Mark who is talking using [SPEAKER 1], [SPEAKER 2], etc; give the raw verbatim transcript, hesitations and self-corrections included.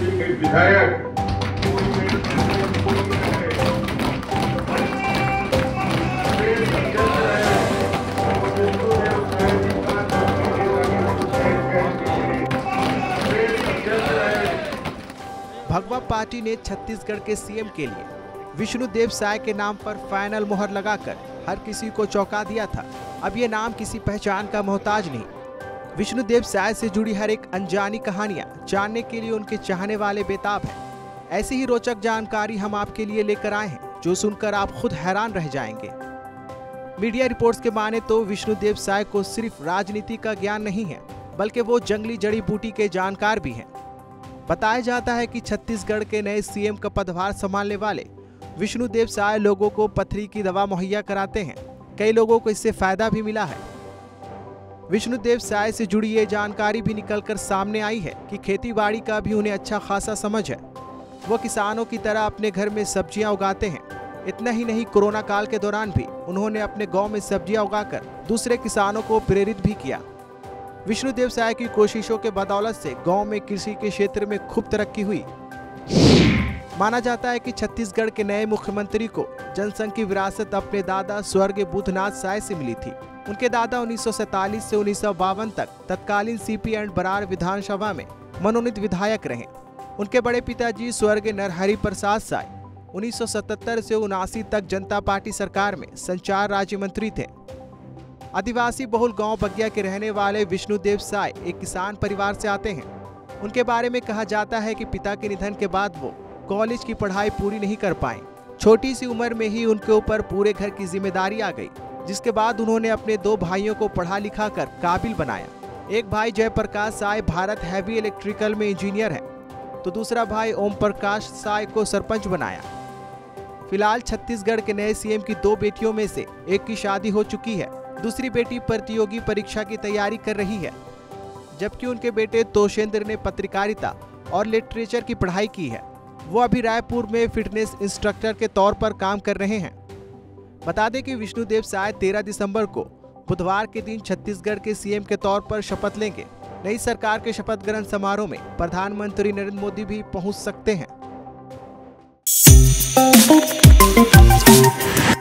[SPEAKER 1] विधायक
[SPEAKER 2] भगवा पार्टी ने छत्तीसगढ़ के सीएम के लिए विष्णुदेव साय के नाम पर फाइनल मुहर लगाकर हर किसी को चौंका दिया था। अब ये नाम किसी पहचान का मोहताज नहीं। विष्णुदेव साय से जुड़ी हर एक अनजानी कहानियां जानने के लिए उनके चाहने वाले बेताब हैं। ऐसी ही रोचक जानकारी हम आपके लिए लेकर आए हैं, जो सुनकर आप खुद हैरान रह जाएंगे। मीडिया रिपोर्ट्स के माने तो विष्णुदेव साय को सिर्फ राजनीति का ज्ञान नहीं है, बल्कि वो जंगली जड़ी बूटी के जानकार भी हैं। बताया जाता है कि छत्तीसगढ़ के नए सीएम का पदभार संभालने वाले विष्णुदेव साय लोगों को पथरी की दवा मुहैया कराते हैं। कई लोगों को इससे फायदा भी मिला है। विष्णुदेव साय से जुड़ी ये जानकारी भी निकलकर सामने आई है कि खेतीबाड़ी का भी उन्हें अच्छा खासा समझ है। वो किसानों की तरह अपने घर में सब्जियां उगाते हैं। इतना ही नहीं, कोरोना काल के दौरान भी उन्होंने अपने गांव में सब्जियां उगाकर दूसरे किसानों को प्रेरित भी किया। विष्णुदेव साय की कोशिशों के बदौलत से गांव में कृषि के क्षेत्र में खूब तरक्की हुई। माना जाता है कि छत्तीसगढ़ के नए मुख्यमंत्री को जनसंघ की विरासत अपने दादा स्वर्गीय बुद्धनाथ साय से मिली थी। उनके दादा उन्नीस सौ सैंतालीस से उन्नीस सौ बावन तक तत्कालीन सीपी एंड बरार विधानसभा में मनोनीत विधायक रहे। उनके बड़े पिताजी स्वर्गीय नरहरि प्रसाद साय उन्नीस सौ सतहत्तर से उनासी तक जनता पार्टी सरकार में संचार राज्य मंत्री थे। आदिवासी बहुल गांव बगिया के रहने वाले विष्णुदेव साय एक किसान परिवार से आते हैं। उनके बारे में कहा जाता है कि पिता के निधन के बाद वो कॉलेज की पढ़ाई पूरी नहीं कर पाए। छोटी सी उम्र में ही उनके ऊपर पूरे घर की जिम्मेदारी आ गई, जिसके बाद उन्होंने अपने दो भाइयों को पढ़ा लिखा कर काबिल बनाया। एक भाई जयप्रकाश साय भारत हैवी इलेक्ट्रिकल में इंजीनियर है, तो दूसरा भाई ओम प्रकाश साय को सरपंच बनाया। फिलहाल छत्तीसगढ़ के नए सीएम की दो बेटियों में से एक की शादी हो चुकी है, दूसरी बेटी प्रतियोगी परीक्षा की तैयारी कर रही है, जबकि उनके बेटे तोषेंद्र ने पत्रकारिता और लिटरेचर की पढ़ाई की है। वो अभी रायपुर में फिटनेस इंस्ट्रक्टर के तौर पर काम कर रहे हैं। बता दें कि विष्णुदेव साय तेरह दिसंबर को बुधवार के दिन छत्तीसगढ़ के सीएम के तौर पर शपथ लेंगे। नई सरकार के शपथ ग्रहण समारोह में प्रधानमंत्री नरेंद्र मोदी भी पहुंच सकते हैं।